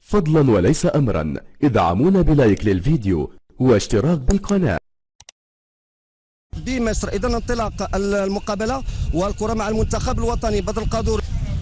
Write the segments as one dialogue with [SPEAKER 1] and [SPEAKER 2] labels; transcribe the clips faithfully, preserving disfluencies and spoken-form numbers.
[SPEAKER 1] فضلا وليس أمرا ادعمونا بلايك للفيديو واشتراك بالقناة.
[SPEAKER 2] بمصر إذا انطلاق المقابلة والكرة مع المنتخب الوطني. بدر القادوري،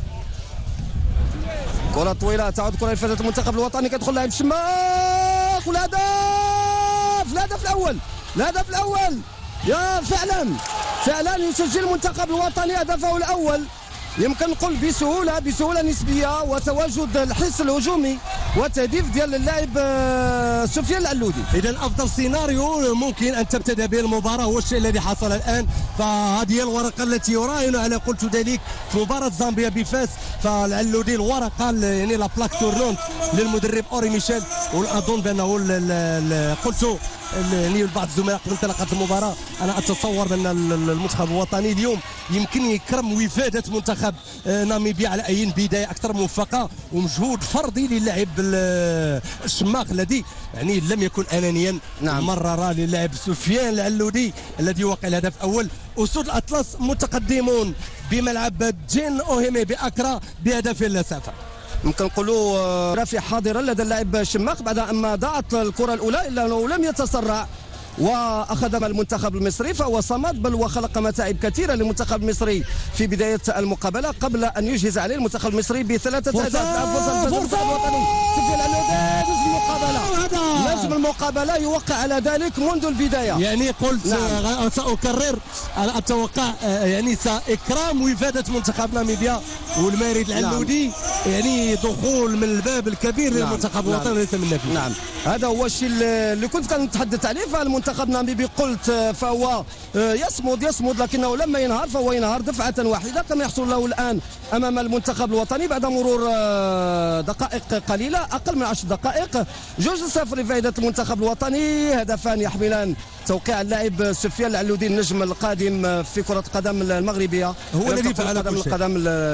[SPEAKER 2] كرة طويلة تعود كرة لفائدة المنتخب الوطني، كيدخل لاعب الشماخ والهدف الهدف الأول الهدف الأول يا فعلا فعلا يسجل المنتخب الوطني هدفه الأول، يمكن نقول بسهوله بسهوله نسبيه، وتواجد الحس الهجومي والتهديف ديال اللاعب سفيان العلودي.
[SPEAKER 3] اذا افضل سيناريو ممكن ان تبتدأ به المباراه هو الشيء الذي حصل الان، فهذه هي الورقه التي يراهن على قلت ذلك في مباراه زامبيا بفاس، فالعلودي الورقه يعني لا بلاك تورنونت للمدرب اوري ميشيل، واظن بانه قلت يعني بعض الزملاء قبل انطلاقه المباراه انا اتصور بان المنتخب الوطني اليوم يمكن يكرم وفاده منتخب ناميبيا على اي بدايه اكثر موفقه ومجهود فردي للاعب الشماخ الذي يعني لم يكن انانيا.
[SPEAKER 2] نعم.
[SPEAKER 3] مرر للاعب سفيان العلودي الذي وقع الهدف الاول. اسود الاطلس متقدمون بملعب جين اوهيمي باكرا بهدف لا صفر.
[SPEAKER 2] يمكن نقولوا رافع حاضرا لدى اللاعب الشماخ بعد أما ضاعت الكرة الأولى إلا أنه لم يتسرع واخذ المنتخب المصري، فهو صمد بل وخلق متاعب كثيره للمنتخب المصري في بدايه المقابله قبل ان يجهز عليه المنتخب المصري بثلاثه اهداف. فرصه للمنتخب الوطني سجل العلودي نجم المقابله نجم المقابله يوقع على ذلك منذ البدايه.
[SPEAKER 3] يعني قلت نعم. ساكرر اتوقع يعني ساكرام وفاده منتخب ناميبيا والمارد العلودي. نعم. يعني دخول من الباب الكبير نعم. للمنتخب الوطني. نعم. ليس من نفسه.
[SPEAKER 2] نعم هذا هو الشيء اللي كنت كنتحدث عليه. فالمنتخب الناميبي قلت فهو يصمد يصمد لكنه لما ينهار فهو ينهار دفعه واحده كما يحصل له الان امام المنتخب الوطني بعد مرور دقائق قليله اقل من عشر دقائق. جوج صفر لفائده المنتخب الوطني، هدفان يحملان توقيع اللاعب سفيان العلودي النجم القادم في كره القدم المغربيه،
[SPEAKER 3] هو الذي فعل
[SPEAKER 2] القدم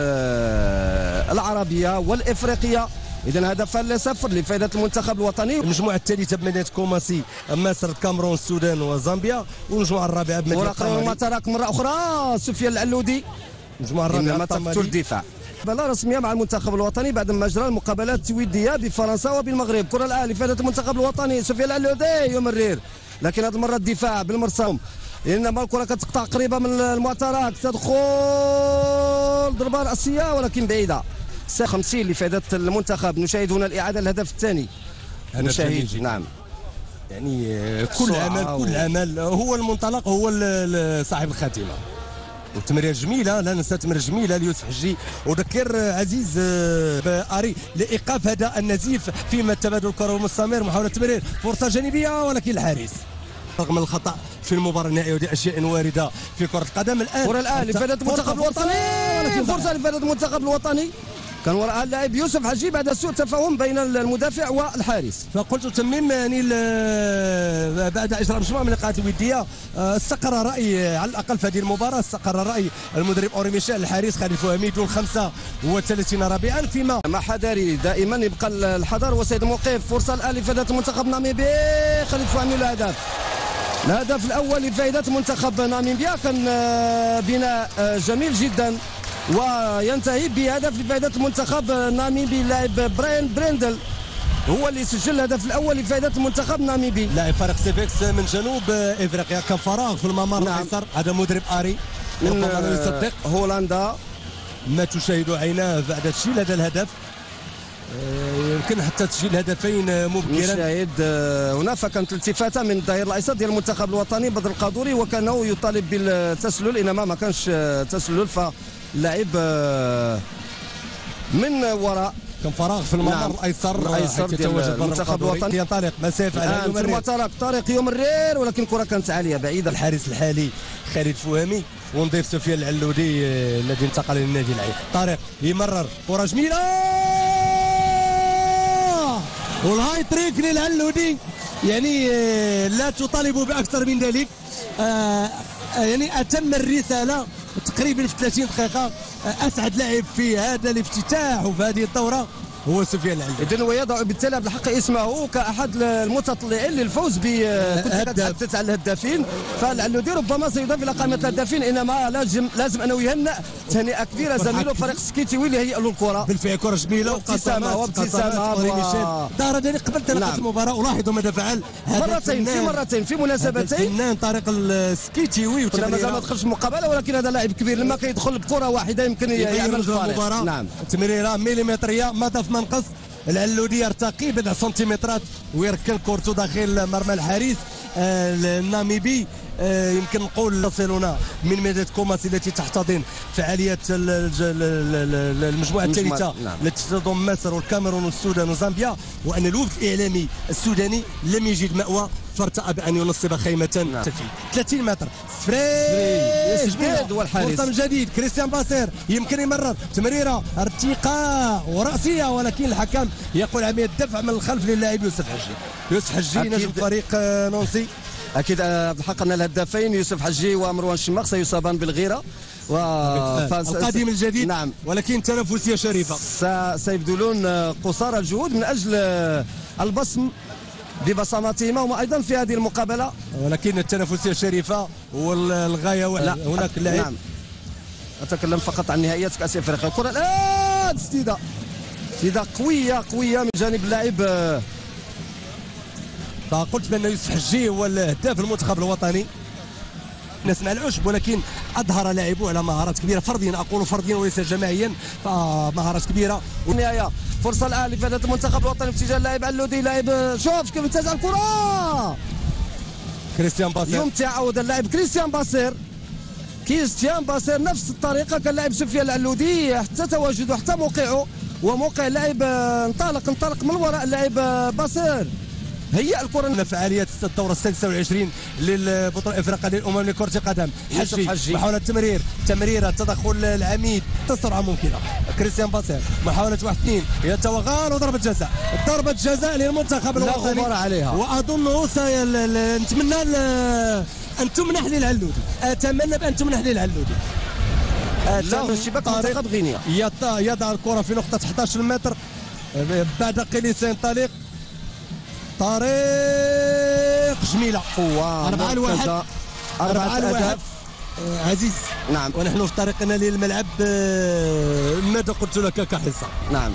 [SPEAKER 2] العربيه والافريقيه. إذا هدفان لصفر لفائدة المنتخب الوطني.
[SPEAKER 3] المجموعة الثالثة بمدينة كوماسي مصر الكاميرون السودان وزامبيا، والمجموعة الرابعة بمدينة
[SPEAKER 2] طمالي. وتراك مرة أخرى سفيان العلودي.
[SPEAKER 3] المجموعة الرابعة
[SPEAKER 2] طمالي الدفاع. مقابلة رسمية مع المنتخب الوطني بعد ما أجرى المقابلات الودية بفرنسا وبالمغرب. كرة الآن لفائدة المنتخب الوطني سفيان العلودي يمرر، لكن هذه المرة الدفاع بالمرسوم، إنما الكرة كتقطع قريبة من المعترك، تدخل ضربة رأسية ولكن بعيدة. خمسين لفائدة المنتخب. نشاهد هنا الإعادة الهدف الثاني. نشاهد نعم
[SPEAKER 3] يعني كل عمل كل عمل هو المنطلق، هو صاحب الخاتمة. وتمريره جميله، لا ننسى تمريره جميله ليوسف حجي. وذكر عزيز اري لايقاف هذا النزيف فيما تبادل الكره المستمر، محاوله تمرير فرصه جانبيه ولكن الحارس رغم الخطا في المباراه النهائيه، ودي اشياء وارده في كره القدم. الان
[SPEAKER 2] كره الان لفائده المنتخب الوطني، فرصه لفائده المنتخب الوطني كان وراءها اللاعب يوسف حجي بعد سوء تفاهم بين المدافع والحارس.
[SPEAKER 3] فقلت تميم يعني بعد اجراء مجموعه من اللقاءات الوديه استقر راي على الاقل في هذه المباراه، استقر راي المدرب اوري ميشيل الحارس خالد فهمي دون خمسة وثلاثين رابعا، فيما
[SPEAKER 2] مع حذري دائما يبقى الحذر وسيد موقف. فرصه الان لفائده المنتخب الناميبي، خالد فهمي الهدف الهدف الاول لفائده منتخب ناميبيا. كان بناء جميل جدا وينتهي بهدف لفائدة المنتخب الناميبي. لاعب براين بريندل هو اللي سجل الهدف الاول لفائدة المنتخب الناميبي،
[SPEAKER 3] لاعب فريق سيفيكس من جنوب افريقيا. كان فراغ في الممر
[SPEAKER 2] نعم.
[SPEAKER 3] الايسر. هذا مدرب اري
[SPEAKER 2] من
[SPEAKER 3] يصدق
[SPEAKER 2] هولندا
[SPEAKER 3] ما تشاهد عيناه بعد تسجيل هذا الهدف. يمكن حتى تسجيل هدفين مبكرا.
[SPEAKER 2] نشاهد هنا فكانت التفاته من الظهير الايسر ديال المنتخب الوطني بدر القادوري، وكانه يطالب بالتسلل انما ما كانش تسلل، فاللاعب من وراء
[SPEAKER 3] كان فراغ في الممر
[SPEAKER 2] نعم.
[SPEAKER 3] الايسر
[SPEAKER 2] الايسر ديال المنتخب الوطني.
[SPEAKER 3] ينطلق مسافه على
[SPEAKER 2] يمرر طارق طارق يمرر ولكن الكره كانت عاليه بعيده.
[SPEAKER 3] الحارس الحالي خالد فهمي ونضيف سفيان العلودي الذي انتقل للنادي العين. طارق يمرر كره جميله والهاي تريك للعلودي، يعني لا تطالب باكثر من ذلك. يعني اتم الرساله تقريبا في ثلاثين دقيقه. اسعد لاعب في هذا الافتتاح وفي هذه الدوره هو سفيان العلوي.
[SPEAKER 2] اذا ويضع بالتالي بالحق اسمه كاحد المتطلعين للفوز ب كنت تحدثت عن الهدافين، فالعلودي ربما سيضاف الى قائمه الهدافين، انما لازم لازم انه يهنئ تهنئه كبيره زميله فريق سكيتيوي اللي هيئ له الكره.
[SPEAKER 3] بالفعل كره جميله
[SPEAKER 2] وابتسامه وابتسامه
[SPEAKER 3] و... دار ذلك قبل تلقى نعم. المباراه، ولاحظوا ماذا فعل
[SPEAKER 2] مرتين في مرتين في مناسبتين
[SPEAKER 3] الفنان طارق السكيتيوي،
[SPEAKER 2] وتمريره مازال ما دخلش مقابله، ولكن هذا لاعب كبير لما كيدخل بكره واحده يمكن يعمل
[SPEAKER 3] المباراه.
[SPEAKER 2] نعم
[SPEAKER 3] تمريره مليمتريه ما ضاف ما نقص. العلودي يرتقي بضع سنتيمترات ويركن كورته داخل مرمى الحارس الناميبي. يمكن نقول برشلونه من مدينه كوماسي التي تحتضن فعاليات المجموعه الثالثه التي تضم مصر والكاميرون والسودان وزامبيا، وان الوفد الاعلامي السوداني لم يجد مأوى فارتأى بان ينصب خيمه
[SPEAKER 2] نعم.
[SPEAKER 3] ثلاثين متر فريش
[SPEAKER 2] جديد والحارس
[SPEAKER 3] فرصه من جديد. كريستيان باسير يمكن يمرر تمريره ارتقاء وراسيه، ولكن الحكم يقول عمليه دفع من الخلف للاعب يوسف حجي. يوسف حجي نجم فريق نونسي.
[SPEAKER 2] اكيد بالحق ان الهدافين يوسف حجي ومروان شماخ سيصابان بالغيره و
[SPEAKER 3] القديم الجديد
[SPEAKER 2] نعم،
[SPEAKER 3] ولكن تنافسيه شريفه.
[SPEAKER 2] سيبذلون قصارى الجهود من اجل البصم ببصماتهما هما ايضا في هذه المقابله،
[SPEAKER 3] ولكن التنافسيه شريفه والغايه واحده. هناك لاعب
[SPEAKER 2] نعم. اتكلم فقط عن نهائيات كاس افريقيا. الكره الان استيده استيده قويه قويه من جانب اللاعب.
[SPEAKER 3] فقلت بان يوسف حجي هو الهداف المنتخب الوطني، نسمع العشب، ولكن اظهر لاعبوه على مهارات كبيره فرديا، اقول فرديا وليس جماعيا، فمهارات كبيره.
[SPEAKER 2] والنهايه فرصه الان لفائده المنتخب الوطني باتجاه اللاعب علودي. لاعب شوف كيف انتزع الكره
[SPEAKER 3] كريستيان باسير،
[SPEAKER 2] يمتع عوده اللاعب كريستيان باسير. كريستيان باسير نفس الطريقه كان لاعب سفيان العلودي، حتى تواجده حتى موقعه وموقع اللاعب انطلق انطلق من وراء اللاعب باسير. هي الكره
[SPEAKER 3] فعاليات الدوره السادسه والعشرين للبطوله الافريقيه للامم لكره القدم. حجي, حجي محاوله تمرير تمريره تدخل العميد بسرعه ممكنه. كريستيان باسير محاوله واحد اثنين يتوغل وضربه جزاء، ضربه جزاء للمنتخب الوطني
[SPEAKER 2] لا غبار عليها،
[SPEAKER 3] واظنه سي... نتمنى ان تمنح للعلودي، اتمنى بان تمنح للعلودي.
[SPEAKER 2] لا شباك منتخب غينيا
[SPEAKER 3] يضع الكره في نقطه احد عشر متر بعد قليل سينطلق. طريق جميله قوه أربعة الواحد أربعة الواحد عزيز.
[SPEAKER 2] نعم
[SPEAKER 3] ونحن في طريقنا للملعب. ماذا قلت لك كحصه؟
[SPEAKER 2] نعم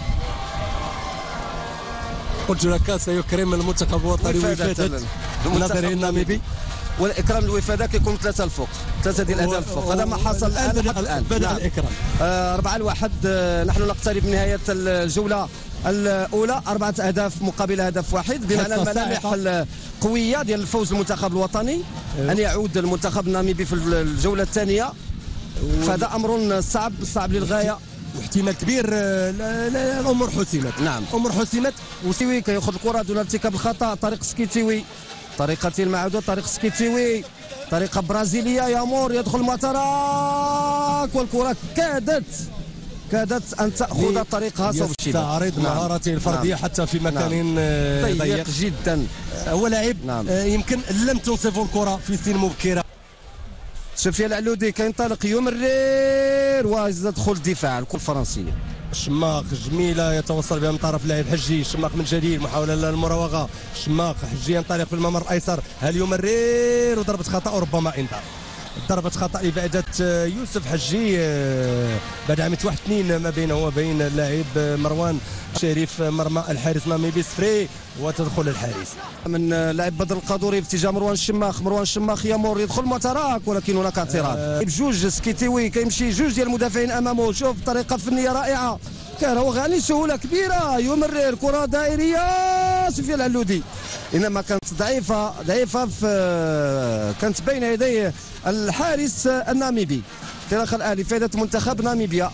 [SPEAKER 3] قلت لك سيكرم المنتخب الوطني وفادة النظري الناميبي،
[SPEAKER 2] والاكرام الوفاده كيكون ثلاثه الفوق، ثلاثه ديال الاهداف الفوق. هذا ما حصل الان الان
[SPEAKER 3] بدأ نعم. الاكرام
[SPEAKER 2] آه أربعة الواحد. آه نحن نقترب من نهايه الجوله الاولى، اربعه اهداف مقابل هدف واحد، بمعنى الملامح القويه ديال الفوز المنتخب الوطني ان يعود المنتخب الناميبي في الجوله الثانيه، فهذا امر صعب صعب للغايه،
[SPEAKER 3] واحتمال كبير الامور حسمت.
[SPEAKER 2] نعم
[SPEAKER 3] الامور حسمت.
[SPEAKER 2] وسكيتيوي كياخذ الكره دون ارتكاب الخطا. طريق سكيتيوي، طريقه المعوده، طريق سكيتيوي، طريقه برازيليه. يامور يدخل ماتراك والكره كادت كادت ان تاخذ طريقها صوب الشباك.
[SPEAKER 3] يستعرض نعم. مهاراته الفرديه نعم. حتى في مكان
[SPEAKER 2] نعم. ضيق جدا.
[SPEAKER 3] هو لاعب نعم. يمكن لم تنصف الكره في سن مبكره.
[SPEAKER 2] سفيان العلودي كينطلق يمرر ويدخل الدفاع الكره الفرنسيه.
[SPEAKER 3] شماخ جميله يتوصل بها من طرف لاعب حجي. شماخ من جديد محاوله للمراوغه. شماخ حجي ينطلق في الممر الايسر. هل يمرر وضربه خطا وربما انذار. ضربة خطأ لفائدة يوسف حجي بعد عملية واحد اثنين ما بينه وبين اللاعب مروان شريف مرمى الحارس ناميبي سفري وتدخل الحارس
[SPEAKER 2] من لاعب بدر القادوري باتجاه مروان الشماخ. مروان الشماخ يامور يدخل متراك ولكن هناك اعتراض. أه بجوج سكيتيوي كيمشي جوج ديال المدافعين امامه. شوف طريقة فنية رائعة، كان هو غني سهولة كبيرة. يمرر كرة دائرية سفيان العلودي، انما كانت ضعيفة ضعيفة في كانت بين يدي الحارس الناميبي. انطلاقا الان لفائدة منتخب ناميبيا.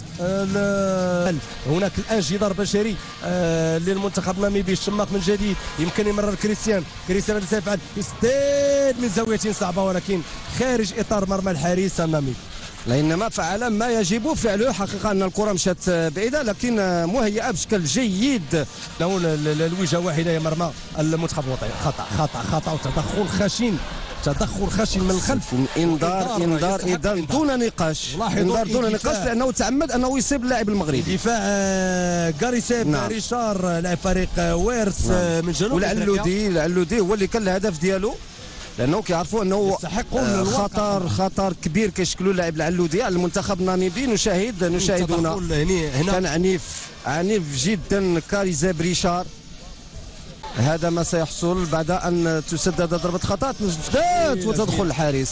[SPEAKER 3] هناك الان جدار بشري للمنتخب الناميبي. الشماخ من جديد يمكن يمرر كريستيان. كريستيان ماذا سيفعل؟ يسدد من زاوية صعبة ولكن خارج اطار مرمى الحارس الناميبي.
[SPEAKER 2] لانما فعل ما يجب فعله. حقيقه ان الكره مشات بعيده لكن مهيئه بشكل جيد.
[SPEAKER 3] له الوجهه واحده يا مرمى المنتخب الوطني. خطا خطا خطا وتدخل خشن تدخل خشن من الخلف.
[SPEAKER 2] انذار انذار انذار دون نقاش، انذار دون نقاش لانه تعمد انه يصيب اللاعب المغربي.
[SPEAKER 3] دفاع غاريسيف
[SPEAKER 2] نعم.
[SPEAKER 3] ريشار لاعب فريق ويرس نعم. من جنوب
[SPEAKER 2] والعلودي العلودي هو اللي كان الهدف ديالو، لانه كيعرفوا انه خطر خطر كبير كيشكلوا اللاعب العلودي على المنتخب الناميبي. نشاهد نشاهد هنا كان عنيف عنيف جدا كاريزا بريشار. هذا ما سيحصل بعد ان تسدد ضربه خطا تسدد وتدخل الحارس.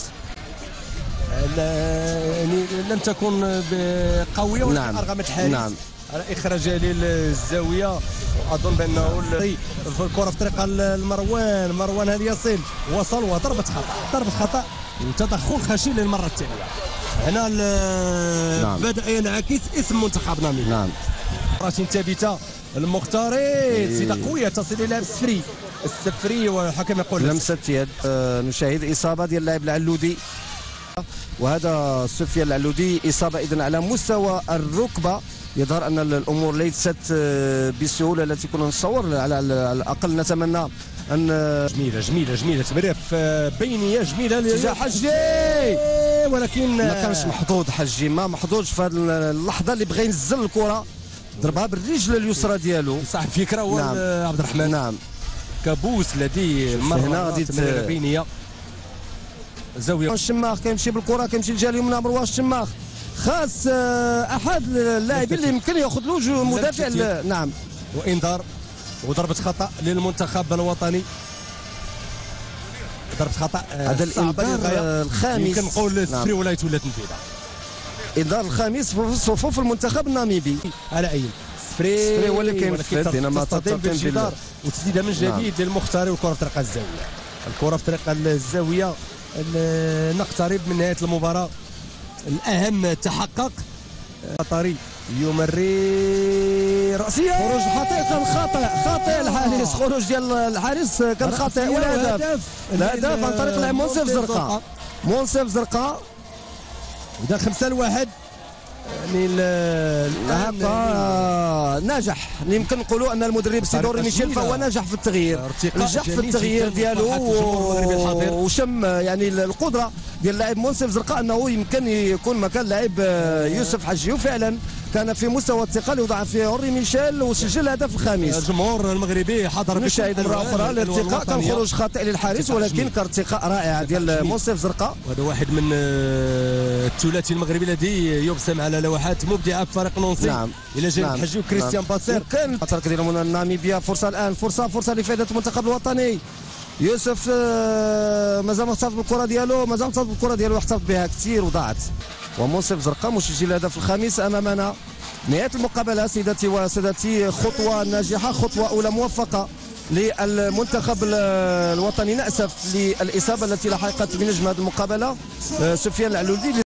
[SPEAKER 3] يعني لم تكن قويه ولكن
[SPEAKER 2] نعم.
[SPEAKER 3] ارغمت الحارس
[SPEAKER 2] نعم.
[SPEAKER 3] على اخراجها للزاويه. واظن بانه في الكره في طريقه لمروان، مروان هل يصل؟ وصل وضربه خطا، ضربه خطا وتدخل خشن للمره الثانيه. هنا نعم. بدا ينعكس اسم منتخبنا.
[SPEAKER 2] نعم.
[SPEAKER 3] مباراة ثابته المختاري سيده قويه تصل الى السفري السفري والحكم يقول
[SPEAKER 2] لمسه يد. آه نشاهد اصابه ديال اللاعب العلودي، وهذا سفيان العلودي اصابه اذا على مستوى الركبه. يظهر ان الامور ليست بالسهوله التي كنا نتصور، على الاقل نتمنى ان
[SPEAKER 3] جميله جميله جميله تمرير في بينيه جميله
[SPEAKER 2] تجاه حجي،
[SPEAKER 3] ولكن
[SPEAKER 2] ما كانش محظوظ حجي، ما محظوظ في هذه اللحظه اللي بغى ينزل الكره، ضربها بالرجل اليسرى ديالو.
[SPEAKER 3] صاحب فكره هو
[SPEAKER 2] نعم.
[SPEAKER 3] عبد الرحمن
[SPEAKER 2] نعم
[SPEAKER 3] كابوس الذي المره
[SPEAKER 2] هنا غادي
[SPEAKER 3] بينيه زاويه.
[SPEAKER 2] الشماخ كيمشي بالكره كيمشي للجهه اليمنى. مروان الشماخ خاص احد اللاعبين اللي يمكن ياخذ له مدافع. نعم.
[SPEAKER 3] وانذار وضربه خطا للمنتخب الوطني. ضربه خطا
[SPEAKER 2] هذا الانذار الخامس
[SPEAKER 3] يمكن نقول السفري ولا يتولى تنفيذها.
[SPEAKER 2] انذار الخامس في صفوف المنتخب الناميبي
[SPEAKER 3] على عين
[SPEAKER 2] السفري هو اللي كينفذ. هنا
[SPEAKER 3] تصطدم بالجدار وتسديده من جديد للمختاري والكره في طريق الزاويه. الكره في طريق الزاويه. نقترب من نهايه المباراه. الاهم تحقق. قطري يمري راسيه.
[SPEAKER 2] خروج خطير كان خاطئ خاطئ الحارس. خروج ديال الحارس كان خاطئ. والهدف الهدف عن طريق لاعب منصف زرقاء. منصف زرقاء
[SPEAKER 3] ودا خمسة لواحد. يعني
[SPEAKER 2] هكا نجح. يمكن نقولوا ان المدرب سيدوري ميشيل فهو نجح في التغيير، نجح في التغيير ديالو وشم يعني القدره ديال اللاعب منصف زرقاء انه يمكن يكون مكان اللاعب يوسف حجي، وفعلا كان في مستوى الثقه اللي وضع فيه هوري ميشيل وسجل الهدف الخامس.
[SPEAKER 3] الجمهور المغربي حضر.
[SPEAKER 2] نشاهد مره اخرى الارتقاء كان خروج خاطئ للحارس، ولكن كان ارتقاء رائع ديال منصف زرقاء.
[SPEAKER 3] وهذا واحد من الثلاثي المغربي الذي يبسم على لوحات مبدعه في فريق نونسي.
[SPEAKER 2] نعم.
[SPEAKER 3] الى جانب نعم. حجي وكريستيان نعم. باسير.
[SPEAKER 2] كان الترك ديال ناميبيا. فرصه الان فرصه فرصه لفائده المنتخب الوطني. يوسف مازال محتفظ بالكره ديالو، مازال محتفظ بالكره ديالو، يحتفظ بها كثير وضاعت. ومنصف زرقاء مسجل الهدف الخامس امامنا. نهايه المقابله سيداتي وسادتي، خطوه ناجحه، خطوه اولى موفقه للمنتخب الوطني. ناسف للاصابه التي لحقت بنجم هذه المقابله سفيان العلودي.